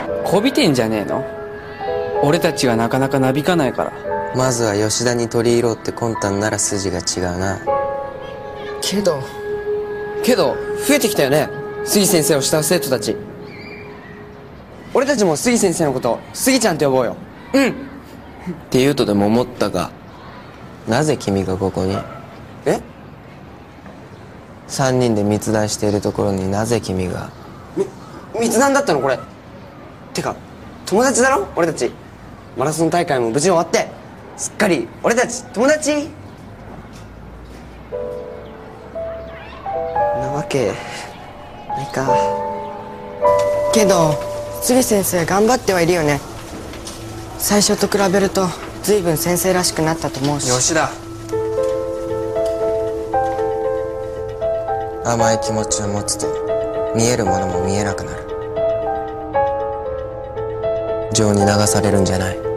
こびてんじゃねえの？俺たちがなかなかなびかないから。 まずは吉田に取り入ろうって魂胆なら筋が違うな。 けど増えてきたよね、杉先生を慕う生徒たち。俺たちも杉先生のこと杉ちゃんって呼ぼうよ。うんって言うとでも思ったが、なぜ君がここにえ ？3人で密談しているところになぜ君が？ 密談だったのこれ？てか友達だろ俺たち。マラソン大会も無事終わってすっかり俺たち友達なわけないか。 けど杉先生頑張ってはいるよね。最初と比べると随分先生らしくなったと思うし。 吉田、甘い気持ちを持つと見えるものも見えなくなる。情に流されるんじゃない。